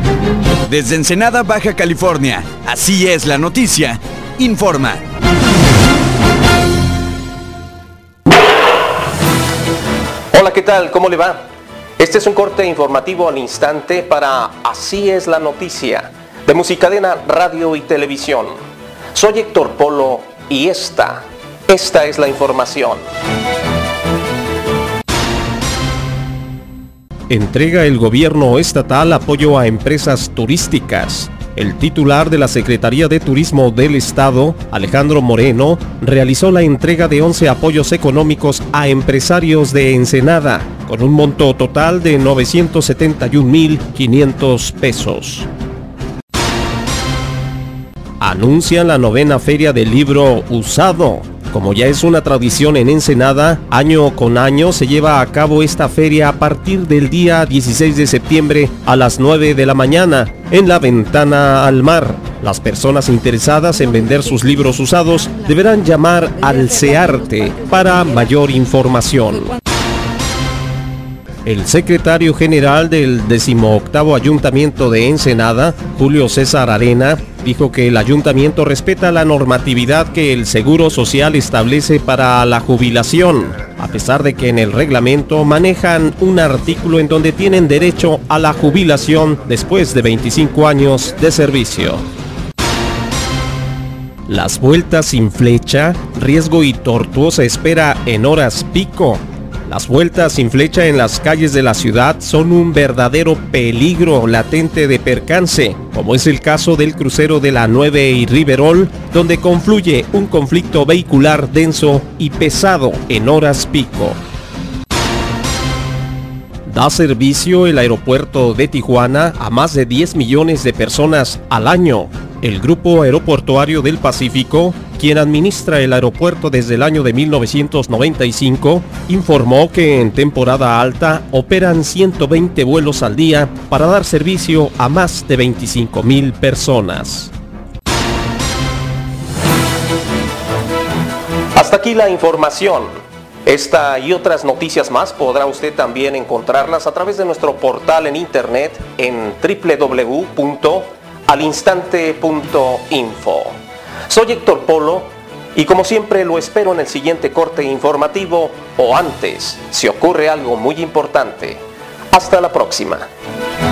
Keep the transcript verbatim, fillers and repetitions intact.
Desde Ensenada, Baja California, Así es la noticia, informa. Hola, ¿qué tal? ¿Cómo le va? Este es un corte informativo al instante para Así es la noticia, de Musicadena Radio y Televisión. Soy Héctor Polo y esta, esta es la información. Entrega el gobierno estatal apoyo a empresas turísticas. El titular de la Secretaría de Turismo del Estado, Alejandro Moreno, realizó la entrega de once apoyos económicos a empresarios de Ensenada, con un monto total de novecientos setenta y un mil quinientos pesos. Anuncian la novena Feria del Libro Usado. Como ya es una tradición en Ensenada, año con año se lleva a cabo esta feria a partir del día dieciséis de septiembre a las nueve de la mañana en la Ventana al Mar. Las personas interesadas en vender sus libros usados deberán llamar al CEARTE para mayor información. El secretario general del decimoctavo Ayuntamiento de Ensenada, Julio César Arena, dijo que el ayuntamiento respeta la normatividad que el Seguro Social establece para la jubilación, a pesar de que en el reglamento manejan un artículo en donde tienen derecho a la jubilación después de veinticinco años de servicio. Las vueltas sin flecha, riesgo y tortuosa espera en horas pico. Las vueltas sin flecha en las calles de la ciudad son un verdadero peligro latente de percance, como es el caso del crucero de la nueve y Riverol, donde confluye un conflicto vehicular denso y pesado en horas pico. Da servicio el aeropuerto de Tijuana a más de diez millones de personas al año. El Grupo Aeroportuario del Pacífico, quien administra el aeropuerto desde el año de mil novecientos noventa y cinco, informó que en temporada alta operan ciento veinte vuelos al día para dar servicio a más de veinticinco mil personas. Hasta aquí la información. Esta y otras noticias más podrá usted también encontrarlas a través de nuestro portal en internet en doble u doble u doble u punto al instante punto info. Soy Héctor Polo y como siempre lo espero en el siguiente corte informativo o antes, si ocurre algo muy importante. Hasta la próxima.